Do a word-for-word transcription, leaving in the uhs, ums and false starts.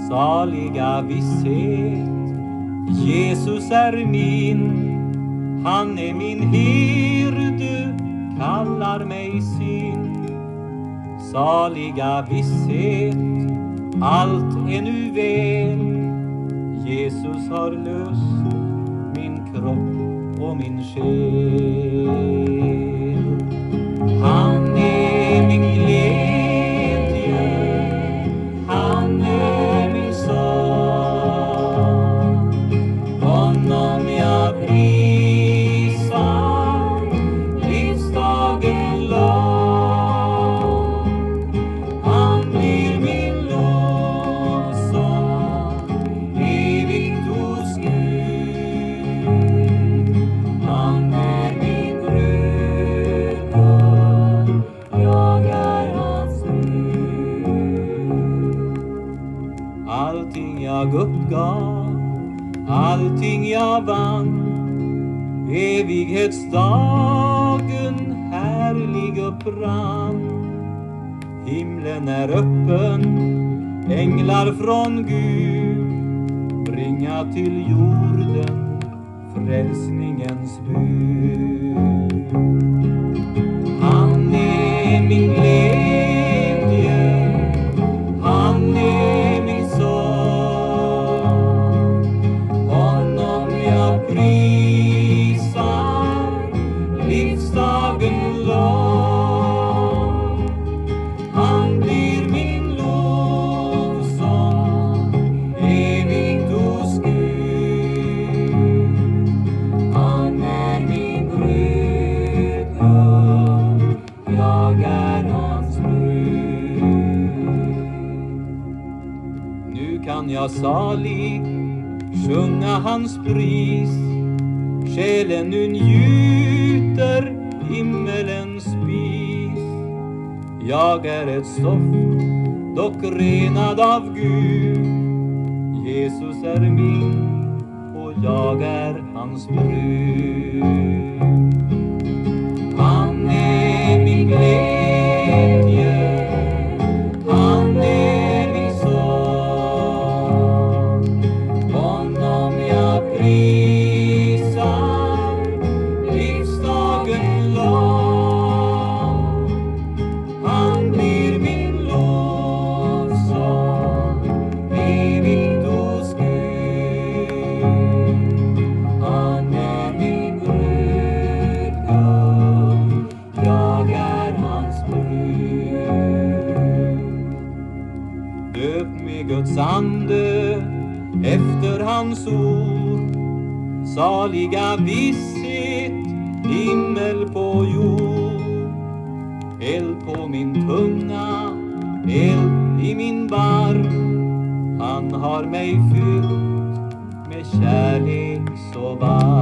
Saliga visshet, Jesus är min. Han är min herde, kallar mig sin. Saliga visshet, allt är nu väl. Jesus har löst min kropp och min själ. Han är min glädje, han är min sång. Honom jag prisar livsdagen lång. Han blir min lovsång evigt hos Gud. Han är min brudgum, jag är hans brud. Allting jag uppgav, allting jag vann, evighetsdagen härlig upprann. Himlen är öppen, änglar från Gud bringa till jorden frälsningens bud. Han är min glädje, han är min sång. Honom jag prisar livsdagen lång. Han blir min lovsång evigt hos Gud. Han är min brudgum, jag är hans brud. Nu kan jag salig sjunga hans pris. Själen nu njuter himmelens spis. Jag är ett stoft, dock renad av Gud. Jesus är min och jag är hans brud. Han är min glädje, han är min sång. Honom jag prisar livsdagen lång. Han blir min lovsång evigt hos Gud. Han är min brudgum, jag är hans brud. Döpt med Guds ande efter hans ord. Saliga visshet, himmel på jord. Eld på min tunga, eld i min barm. Han har mig fyllt med kärlek så varm.